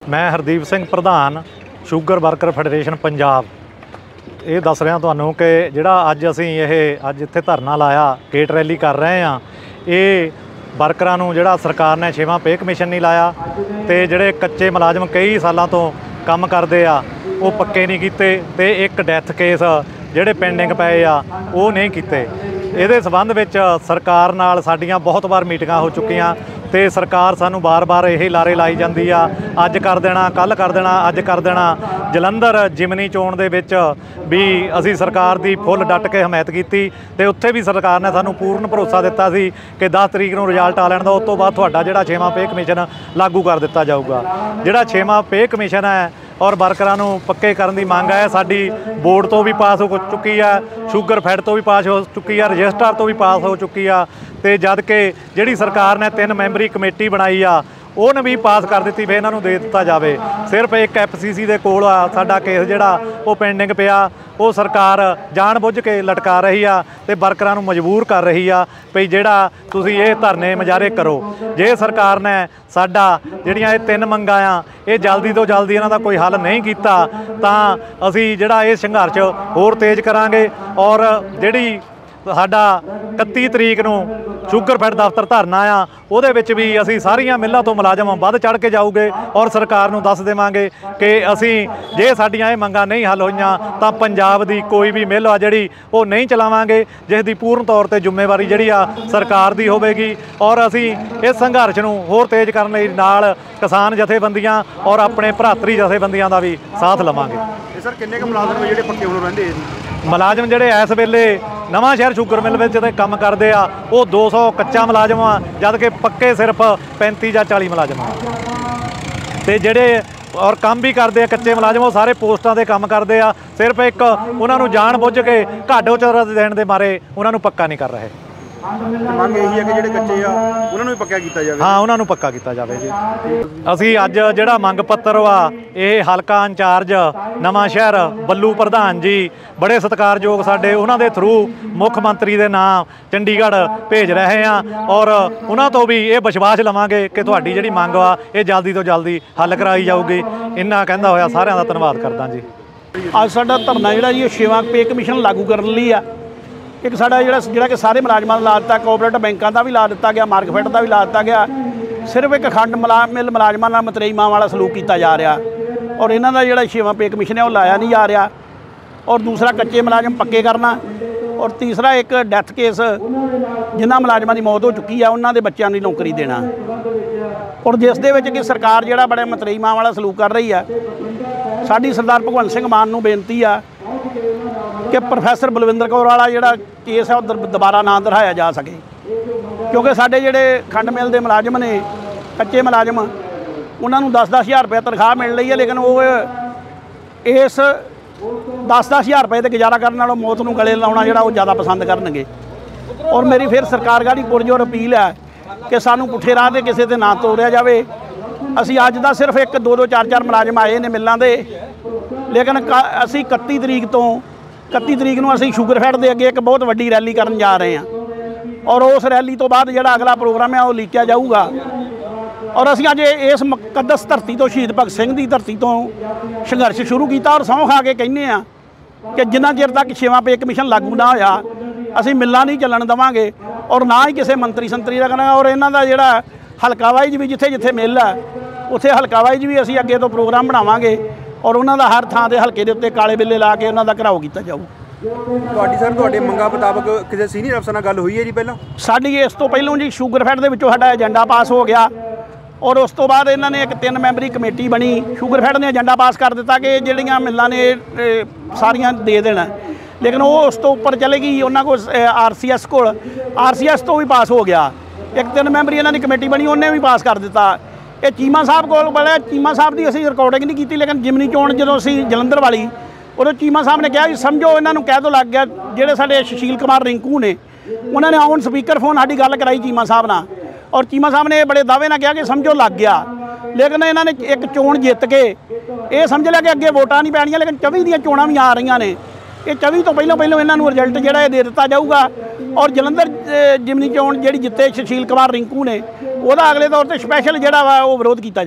मैं हरदीप सिंह प्रधान sugar worker federation Punjab ये दस रहा ਤੁਹਾਨੂੰ कि ਜਿਹੜਾ ਅੱਜ ਅਸੀਂ ਇਹ ਅੱਜ ਇੱਥੇ ਧਰਨਾ ਲਾਇਆ ਗੇਟ ਰੈਲੀ ਕਰ ਰਹੇ ਹਾਂ। ਇਹ ਵਰਕਰਾਂ ਨੂੰ ਜਿਹੜਾ ਸਰਕਾਰ ਨੇ 6ਵਾਂ ਪੇ ਕਮਿਸ਼ਨ नहीं ਲਾਇਆ ਤੇ ਜਿਹੜੇ ਕੱਚੇ ਮੁਲਾਜ਼ਮ ਕਈ ਸਾਲਾਂ ਤੋਂ ਕੰਮ ਕਰਦੇ ਆ ਉਹ ਪੱਕੇ नहीं ਕੀਤੇ ਤੇ ਇੱਕ ਡੈਥ ਕੇਸ ਜਿਹੜੇ ਪੈਂਡਿੰਗ ਪਏ ਆ ਉਹ नहीं ਕੀਤੇ। ਇਹਦੇ ਸੰਬੰਧ ਵਿੱਚ ਸਰਕਾਰ ਨਾਲ ਸਾਡੀਆਂ ਬਹੁਤ ਵਾਰ ਮੀਟਿੰਗਾਂ ਹੋ ਚੁੱਕੀਆਂ ਤੇ ਸਰਕਾਰ ਸਾਨੂੰ ਬਾਰ-ਬਾਰ ਇਹ ਲਾਰੇ ਲਾਈ ਜਾਂਦੀ ਆ, ਅੱਜ ਕਰ ਦੇਣਾ, ਕੱਲ ਕਰ ਦੇਣਾ, ਅੱਜ ਕਰ ਦੇਣਾ। ਜਲੰਧਰ ਜਿਮਨੀ ਚੋਣ ਦੇ ਵਿੱਚ ਵੀ ਅਸੀਂ ਸਰਕਾਰ ਦੀ ਫੁੱਲ ਡਟ ਕੇ ਹਮਾਇਤ ਕੀਤੀ ਤੇ ਉੱਥੇ ਵੀ ਸਰਕਾਰ ਨੇ ਸਾਨੂੰ ਪੂਰਨ ਭਰੋਸਾ ਦਿੱਤਾ ਸੀ ਕਿ 10 ਤਰੀਕ ਨੂੰ ਰਿਜ਼ਲਟ ਆ ਲੈਣ ਦਾ, ਉਸ ਤੋਂ ਬਾਅਦ ਤੁਹਾਡਾ ਜਿਹੜਾ 6ਵਾਂ ਪੇ ਕਮਿਸ਼ਨ ਲਾਗੂ ਕਰ ਦਿੱਤਾ ਜਾਊਗਾ। ਜਿਹੜਾ 6ਵਾਂ ਪੇ ਕਮਿਸ਼ਨ ਹੈ और वर्करां नूं पक्के करन दी मंग है, साडी बोर्ड तो भी पास हो चुकी है, शूगर फैड तो भी पास हो चुकी है, रजिस्ट्रार तो भी पास हो चुकी है ते जद कि जिहड़ी सरकार ने 3 मैंबरी कमेटी बनाई आ ਉਹਨੇ भी पास कर दी, फिर इन्हों दे दिता जाए। सिर्फ एक FCC के कोल साडा केस जिहड़ा वो पेंडिंग पिया, वो सरकार जान बुझ के लटका रही आ ते वर्करां नूं मजबूर कर रही आ भी जिहड़ा तुसीं ये धरने मुजाहरे करो। जे सरकार ने साडा जिहड़ियां ये 3 मंगां आ ये जल्दी तो जल्दी इन्हां दा कोई हल नहीं कीता तां असीं जिहड़ा ये संघर्ष होर तेज़ करांगे और जिहड़ी साडा 31 तरीक नूं ਸ਼ੂਗਰ ਫੈਡ ਦਫ਼ਤਰ ਧਰਨਾ ਆ ਉਹਦੇ ਵਿੱਚ ਵੀ ਅਸੀਂ ਸਾਰੀਆਂ ਮਿੱਲਾਂ ਤੋਂ ਮੁਲਾਜ਼ਮ ਵੱਧ ਚੜ੍ਹ ਕੇ ਜਾਊਗੇ ਔਰ ਸਰਕਾਰ ਨੂੰ ਦੱਸ ਦੇਵਾਂਗੇ ਕਿ ਅਸੀਂ ਜੇ ਸਾਡੀਆਂ ਇਹ ਮੰਗਾਂ ਨਹੀਂ ਹੱਲ ਹੋਈਆਂ ਤਾਂ ਪੰਜਾਬ ਦੀ ਕੋਈ ਵੀ ਮਿੱਲ ਆ ਜਿਹੜੀ ਉਹ ਨਹੀਂ ਚਲਾਵਾਂਗੇ, ਜਿਸ ਦੀ ਪੂਰਨ ਤੌਰ ਤੇ ਜ਼ਿੰਮੇਵਾਰੀ ਜਿਹੜੀ ਆ ਸਰਕਾਰ ਦੀ ਹੋਵੇਗੀ। ਔਰ ਅਸੀਂ ਇਸ ਸੰਘਰਸ਼ ਨੂੰ ਹੋਰ ਤੇਜ਼ ਕਰਨ ਲਈ ਨਾਲ ਕਿਸਾਨ ਜਥੇਬੰਦੀਆਂ ਔਰ ਆਪਣੇ ਭਰਾਤਰੀ ਜਥੇਬੰਦੀਆਂ ਦਾ ਵੀ ਸਾਥ ਲਵਾਂਗੇ। ਸਰ ਕਿੰਨੇ ਕੁ ਮੁਲਾਜ਼ਮ ਜਿਹੜੇ ਪੱਕੇ ਹੁਣ ਰਹਿੰਦੇ ਮੁਲਾਜ਼ਮ ਜਿਹੜੇ ਇਸ ਵੇਲੇ ਨਵਾਂ ਸ਼ਹਿਰ ਸ਼ੂਗਰ ਮਿਲ ਵਿੱਚ ਤੇ ਕੰਮ ਕਰਦੇ ਆ ਉਹ 200 ਕੱਚਾ ਮੁਲਾਜ਼ਮ ਆ, ਜਦ ਕਿ ਪੱਕੇ ਸਿਰਫ 35 ਜਾਂ 40 ਮੁਲਾਜ਼ਮ ਆ ਤੇ ਜਿਹੜੇ ਔਰ ਕੰਮ ਵੀ ਕਰਦੇ ਆ ਕੱਚੇ ਮੁਲਾਜ਼ਮ ਉਹ ਸਾਰੇ ਪੋਸਟਾਂ ਦੇ ਕੰਮ ਕਰਦੇ ਆ, ਸਿਰਫ ਇੱਕ ਉਹਨਾਂ ਨੂੰ ਜਾਣ ਬੁੱਝ ਕੇ ਘਾਟੋ ਚਰ ਦੇਣ ਦੇ ਮਾਰੇ ਉਹਨਾਂ ਨੂੰ ਪੱਕਾ ਨਹੀਂ ਕਰ ਰਹੇ। ਮੰਗ ਇਹੀ ਹੈ ਕਿ ਜਿਹੜੇ ਕੱਚੇ ਆ ਉਹਨਾਂ ਨੂੰ ਵੀ ਪੱਕਾ ਕੀਤਾ ਜਾਵੇ। ਹਾਂ, ਉਹਨਾਂ ਨੂੰ ਪੱਕਾ ਕੀਤਾ ਜਾਵੇ ਜੀ। ਅਸੀਂ ਅੱਜ ਜਿਹੜਾ ਮੰਗ ਪੱਤਰ ਵਾ ਇਹ ਹਲਕਾ ਇੰਚਾਰਜ ਨਵਾਂ ਸ਼ਹਿਰ ਬੱਲੂ ਪ੍ਰਧਾਨ ਜੀ ਬੜੇ ਸਤਿਕਾਰਯੋਗ ਸਾਡੇ, ਉਹਨਾਂ ਦੇ ਥਰੂ ਮੁੱਖ ਮੰਤਰੀ ਦੇ ਨਾਂ ਚੰਡੀਗੜ੍ਹ ਭੇਜ ਰਹੇ ਹਾਂ ਔਰ ਉਹਨਾਂ ਤੋਂ ਵੀ ਇਹ ਵਿਸ਼ਵਾਸ ਲਵਾਂਗੇ ਕਿ ਤੁਹਾਡੀ ਜਿਹੜੀ ਮੰਗ ਵਾ ਇਹ ਜਲਦੀ ਤੋਂ ਜਲਦੀ ਹੱਲ ਕਰਾਈ ਜਾਊਗੀ। ਇੰਨਾ ਕਹਿੰਦਾ ਹੋਇਆ ਸਾਰਿਆਂ ਦਾ ਧੰਨਵਾਦ ਕਰਦਾ ਜੀ। ਅੱਜ ਸਾਡਾ ਧਰਨਾ ਜਿਹੜਾ ਜੀ 6ਵਾਂ ਪੇ ਕਮਿਸ਼ਨ ਲਾਗੂ ਕਰਨ ਲਈ ਆ। ਇੱਕ ਸਾਡਾ ਜਿਹੜਾ ਕਿ ਸਾਰੇ ਮੁਲਾਜ਼ਮਾਂ ਦਾ ਲਾ ਦਿੱਤਾ, ਕੋਆਪਰੇਟਿਵ ਬੈਂਕਾਂ ਦਾ ਵੀ ਲਾ ਦਿੱਤਾ ਗਿਆ, ਮਾਰਕਫੈਡ ਦਾ ਵੀ ਲਾ ਦਿੱਤਾ ਗਿਆ। ਸਿਰਫ ਇੱਕ ਖੰਡ ਮਿਲ ਮੁਲਾਜ਼ਮਾਂ ਨਾਲ ਮਤਰੇਈਮਾਂ ਵਾਲਾ ਸਲੂਕ ਕੀਤਾ ਜਾ ਰਿਹਾ ਔਰ ਇਹਨਾਂ ਦਾ ਜਿਹੜਾ 6ਵਾਂ ਪੇ ਕਮਿਸ਼ਨ ਹੈ ਉਹ ਲਾਇਆ ਨਹੀਂ ਜਾ ਰਿਹਾ। ਔਰ ਦੂਸਰਾ ਕੱਚੇ ਮੁਲਾਜ਼ਮ ਪੱਕੇ ਕਰਨਾ ਔਰ ਤੀਸਰਾ ਇੱਕ ਡੈਥ ਕੇਸ ਜਿਨ੍ਹਾਂ ਮੁਲਾਜ਼ਮਾਂ ਦੀ ਮੌਤ ਹੋ ਚੁੱਕੀ ਆ ਉਹਨਾਂ ਦੇ ਬੱਚਿਆਂ ਦੀ ਨੌਕਰੀ ਦੇਣਾ ਔਰ ਜਿਸ ਦੇ ਵਿੱਚ ਕਿ ਸਰਕਾਰ ਜਿਹੜਾ ਬੜੇ ਮਤਰੇਈਮਾਂ ਵਾਲਾ ਸਲੂਕ ਕਰ ਰਹੀ ਆ। ਸਾਡੀ ਸਰਦਾਰ ਭਗਵੰਤ ਸਿੰਘ ਮਾਨ ਨੂੰ ਬੇਨਤੀ ਆ ਕਿ ਪ੍ਰੋਫੈਸਰ ਬਲਵਿੰਦਰ ਕੌਰ ਵਾਲਾ ਜਿਹੜਾ ਕੇਸ ਹੈ ਉਹ ਦੁਬਾਰਾ ਨਾ ਦੁਹਰਾਇਆ ਜਾ ਸਕੇ, ਕਿਉਂਕਿ ਸਾਡੇ ਜਿਹੜੇ ਖੰਡ ਮਿਲ ਦੇ ਮੁਲਾਜ਼ਮ ਨੇ ਕੱਚੇ ਮੁਲਾਜ਼ਮ ਉਹਨਾਂ ਨੂੰ 10-10 ਹਜ਼ਾਰ ਰੁਪਏ ਤਨਖਾਹ ਮਿਲ ਰਹੀ ਹੈ, ਲੇਕਿਨ ਉਹ ਇਸ 10-10 ਹਜ਼ਾਰ ਰੁਪਏ 'ਤੇ ਗੁਜ਼ਾਰਾ ਕਰਨ ਨਾਲੋਂ ਮੌਤ ਨੂੰ ਗਲੇ ਲਾਉਣਾ ਜਿਹੜਾ ਉਹ ਜ਼ਿਆਦਾ ਪਸੰਦ ਕਰਨਗੇ। ਔਰ ਮੇਰੀ ਫਿਰ ਸਰਕਾਰ ਗਾੜੀ ਪੁਰਜੋਰ ਅਪੀਲ ਹੈ ਕਿ ਸਾਨੂੰ ਪੁੱਠੇ ਰਾਹ 'ਤੇ ਕਿਸੇ 'ਤੇ ਨਾ ਤੋਰਿਆ ਜਾਵੇ। ਅਸੀਂ ਅੱਜ ਦਾ ਸਿਰਫ 1-2 4-4 ਮੁਲਾਜ਼ਮ ਆਏ ਨੇ ਮਿਲਾਂ ਦੇ, ਲੇਕਿਨ ਅਸੀਂ 31 ਤਰੀਕ ਨੂੰ ਅਸੀਂ ਸ਼ੂਗਰ ਫੈਡ ਦੇ ਅੱਗੇ ਇੱਕ ਬਹੁਤ ਵੱਡੀ ਰੈਲੀ ਕਰਨ ਜਾ ਰਹੇ ਹਾਂ ਔਰ ਉਸ ਰੈਲੀ ਤੋਂ ਬਾਅਦ ਜਿਹੜਾ ਅਗਲਾ ਪ੍ਰੋਗਰਾਮ ਹੈ ਉਹ ਲੀਕਿਆ ਜਾਊਗਾ। ਔਰ ਅਸੀਂ ਅੱਜ ਇਸ ਮੁਕੱਦਸ ਧਰਤੀ ਤੋਂ ਸ਼ਹੀਦ ਭਗਤ ਸਿੰਘ ਦੀ ਧਰਤੀ ਤੋਂ ਸੰਘਰਸ਼ ਸ਼ੁਰੂ ਕੀਤਾ ਔਰ ਸਹੁੰ ਖਾ ਕੇ ਕਹਿੰਦੇ ਆ ਕਿ ਜਿੰਨਾ ਚਿਰ ਤੱਕ 6ਵਾਂ ਪੇ ਕਮਿਸ਼ਨ ਲਾਗੂ ਨਾ ਹੋਇਆ ਅਸੀਂ ਮਿੱਲਾਂ ਨਹੀਂ ਚੱਲਣ ਦੇਵਾਂਗੇ ਔਰ ਨਾ ਹੀ ਕਿਸੇ ਮੰਤਰੀ ਦਾ ਕਰਨਾ। ਔਰ ਇਹਨਾਂ ਦਾ ਜਿਹੜਾ ਹਲਕਾ ਵਾਈਜ਼ ਵੀ ਜਿੱਥੇ ਮਿਲ ਆ ਉੱਥੇ ਹਲਕਾ ਵਾਈਜ਼ ਵੀ ਅਸੀਂ ਅੱਗੇ ਤੋਂ ਪ੍ਰੋਗਰਾਮ ਬਣਾਵਾਂਗੇ ਔਰ ਉਹਨਾਂ ਦਾ ਹਰ ਥਾਂ ਦੇ ਹਲਕੇ ਦੇ ਉੱਤੇ ਕਾਲੇ ਬਿੱਲੇ ਲਾ ਕੇ ਉਹਨਾਂ ਦਾ ਘਿਰਾਓ ਕੀਤਾ ਜਾਊ। ਤੁਹਾਡੇ ਮੰਗਾਂ ਮੁਤਾਬਕ ਕਿਸੇ ਸੀਨੀਅਰ ਅਫਸਰ ਨਾਲ ਗੱਲ ਹੋਈ ਹੈ ਜੀ? ਪਹਿਲਾਂ ਸਾਡੀ ਇਸ ਤੋਂ ਪਹਿਲਾਂ ਜੀ ਸ਼ੂਗਰ ਫੈਡ ਦੇ ਵਿੱਚੋਂ ਸਾਡਾ ਏਜੰਡਾ ਪਾਸ ਹੋ ਗਿਆ ਔਰ ਉਸ ਤੋਂ ਬਾਅਦ ਇਹਨਾਂ ਨੇ ਇੱਕ 3 ਮੈਂਬਰੀ ਕਮੇਟੀ ਬਣੀ। ਸ਼ੂਗਰ ਫੈਡ ਨੇ ਏਜੰਡਾ ਪਾਸ ਕਰ ਦਿੱਤਾ ਕਿ ਜਿਹੜੀਆਂ ਮਿੱਲਾਂ ਨੇ ਸਾਰੀਆਂ ਦੇ ਦੇਣਾ, ਲੇਕਿਨ ਉਹ ਉਸ ਤੋਂ ਉੱਪਰ ਚਲੇ ਗਈ ਉਹਨਾਂ ਕੋਲ RCS ਕੋਲ, RCS ਤੋਂ ਵੀ ਪਾਸ ਹੋ ਗਿਆ। ਇੱਕ 3 ਮੈਂਬਰੀ ਇਹਨਾਂ ਦੀ ਕਮੇਟੀ ਬਣੀ, ਉਹਨੇ ਵੀ ਪਾਸ ਕਰ ਦਿੱਤਾ। ਇਹ ਚੀਮਾ ਸਾਹਿਬ ਕੋਲ ਬੜਾ, ਚੀਮਾ ਸਾਹਿਬ ਦੀ ਅਸੀਂ ਰਿਕਾਰਡਿੰਗ ਨਹੀਂ ਕੀਤੀ, ਲੇਕਿਨ ਜਿਮਨੀ ਚੋਣ ਜਦੋਂ ਅਸੀਂ ਜਲੰਧਰ ਵਾਲੀ ਉਦੋਂ ਚੀਮਾ ਸਾਹਿਬ ਨੇ ਕਿਹਾ ਵੀ ਸਮਝੋ ਇਹਨਾਂ ਨੂੰ ਕਹਿ ਦੋ ਲੱਗ ਗਿਆ। ਜਿਹੜੇ ਸਾਡੇ ਸੁਸ਼ੀਲ ਕੁਮਾਰ ਰਿੰਕੂ ਨੇ ਉਹਨਾਂ ਨੇ ਔਨ ਸਪੀਕਰ ਫੋਨ ਸਾਡੀ ਗੱਲ ਕਰਾਈ ਚੀਮਾ ਸਾਹਿਬ ਨਾਲ ਔਰ ਚੀਮਾ ਸਾਹਿਬ ਨੇ ਬੜੇ ਦਾਅਵੇ ਨਾਲ ਕਿਹਾ ਕਿ ਸਮਝੋ ਲੱਗ ਗਿਆ, ਲੇਕਿਨ ਇਹਨਾਂ ਨੇ ਇੱਕ ਚੋਣ ਜਿੱਤ ਕੇ ਇਹ ਸਮਝ ਲਿਆ ਕਿ ਅੱਗੇ ਵੋਟਾਂ ਨਹੀਂ ਪੈਣੀਆਂ, ਲੇਕਿਨ 24 ਦੀਆਂ ਚੋਣਾਂ ਵੀ ਆ ਰਹੀਆਂ ਨੇ। ਇਹ 24 ਤੋਂ ਪਹਿਲਾਂ ਇਹਨਾਂ ਨੂੰ ਰਿਜ਼ਲਟ ਜਿਹੜਾ ਇਹ ਦੇ ਦਿੱਤਾ ਜਾਊਗਾ ਔਰ ਜਲੰਧਰ ਜਿਮਨੀ ਚੋਣ ਜਿਹੜੀ ਜਿੱਤੇ ਸੁਸ਼ੀਲ ਕੁਮਾਰ ਰਿੰਕੂ ਨੇ ਉਹਦਾ ਅਗਲੇ ਤੌਰ ਤੇ ਸਪੈਸ਼ਲ ਜਿਹੜਾ ਵਾ ਉਹ ਵਿਰੋਧ ਕੀਤਾ ਜਾਊਗਾ।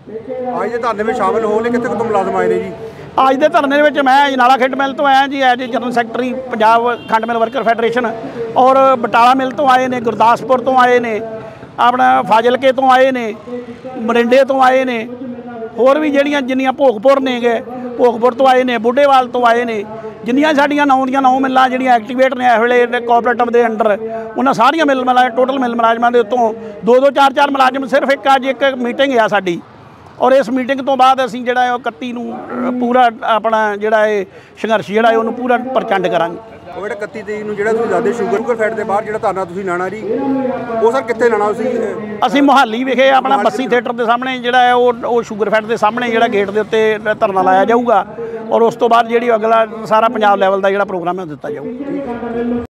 ਅੱਜ ਦੇ ਧਰਨੇ ਵਿੱਚ ਸ਼ਾਮਲ ਹੋਣ ਲਈ ਕਿੱਥੇ ਕਿੱਥੋਂ ਮੁਲਾਜ਼ਮ ਆਏ ਨੇ ਜੀ? ਅੱਜ ਦੇ ਧਰਨੇ ਦੇ ਵਿੱਚ ਮੈਂ ਅਜਨਾਲਾ ਖੰਡ ਮਿੱਲ ਤੋਂ ਆਇਆ ਜੀ, ਐਜ ਜਨਰਲ ਸੈਕਟਰੀ ਪੰਜਾਬ ਖੰਡ ਮਿੱਲ ਵਰਕਰ ਫੈਡਰੇਸ਼ਨ, ਔਰ ਬਟਾਲਾ ਮਿੱਲ ਤੋਂ ਆਏ ਨੇ, ਗੁਰਦਾਸਪੁਰ ਤੋਂ ਆਏ ਨੇ, ਆਪਣਾ ਫਾਜ਼ਿਲਕੇ ਤੋਂ ਆਏ ਨੇ, ਮਰਿੰਡੇ ਤੋਂ ਆਏ ਨੇ, ਹੋਰ ਵੀ ਜਿੰਨੀਆਂ ਭੋਗਪੁਰ ਨੇਗੇ, ਭੋਗਪੁਰ ਤੋਂ ਆਏ ਨੇ, ਬੁੱਢੇਵਾਲ ਤੋਂ ਆਏ ਨੇ। ਜਿੰਨੀਆਂ ਸਾਡੀਆਂ 9 ਦੀਆਂ 9 ਮਿੱਲਾਂ ਜਿਹੜੀਆਂ ਐਕਟੀਵੇਟ ਨੇ ਇਸ ਵੇਲੇ ਕੋਆਪਰੇਟਿਵ ਦੇ ਅੰਡਰ, ਉਹਨਾਂ ਸਾਰੀਆਂ ਮਿੱਲ ਟੋਟਲ ਮਿੱਲ ਮੁਲਾਜ਼ਮਾਂ ਦੇ ਉੱਤੋਂ 2-2 4-4 ਮੁਲਾਜ਼ਮ ਸਿਰਫ ਅੱਜ ਇੱਕ ਮੀਟਿੰਗ ਆ ਸਾਡੀ, ਔਰ ਇਸ ਮੀਟਿੰਗ ਤੋਂ ਬਾਅਦ ਅਸੀਂ ਜਿਹੜਾ ਉਹ 31 ਨੂੰ ਪੂਰਾ ਆਪਣਾ ਜਿਹੜਾ ਇਹ ਸੰਘਰਸ਼ ਜਿਹੜਾ ਉਹਨੂੰ ਪੂਰਾ ਪ੍ਰਚੰਡ ਕਰਾਂਗੇ। ਉਹ ਜਿਹੜਾ 31 ਤਰੀਕ ਨੂੰ ਜਿਹੜਾ ਤੁਸੀਂ ਦੱਸਦੇ ਸ਼ੂਗਰ ਫੈਟ ਦੇ ਬਾਹਰ ਜਿਹੜਾ ਧਰਨਾ ਤੁਸੀਂ ਲਾਣਾ ਜੀ, ਉਹ ਸਰ ਕਿੱਥੇ ਲਾਣਾ ਤੁਸੀਂ? ਅਸੀਂ ਮੁਹਾਲੀ ਵਿਖੇ ਆਪਣਾ ਬੱਸੀ ਥੀਏਟਰ ਦੇ ਸਾਹਮਣੇ ਜਿਹੜਾ ਹੈ ਉਹ ਸ਼ੂਗਰ ਫੈਟ ਦੇ ਸਾਹਮਣੇ ਜਿਹੜਾ ਗੇਟ ਦੇ ਉੱਤੇ ਧਰਨਾ ਲਾਇਆ ਜਾਊਗਾ, ਔਰ ਉਸ ਤੋਂ ਬਾਅਦ ਜਿਹੜੀ ਅਗਲਾ ਸਾਰਾ ਪੰਜਾਬ ਲੈਵਲ ਦਾ ਜਿਹੜਾ ਪ੍ਰੋਗਰਾਮ ਹੈ ਉਹ ਦਿੱਤਾ ਜਾਊਗਾ।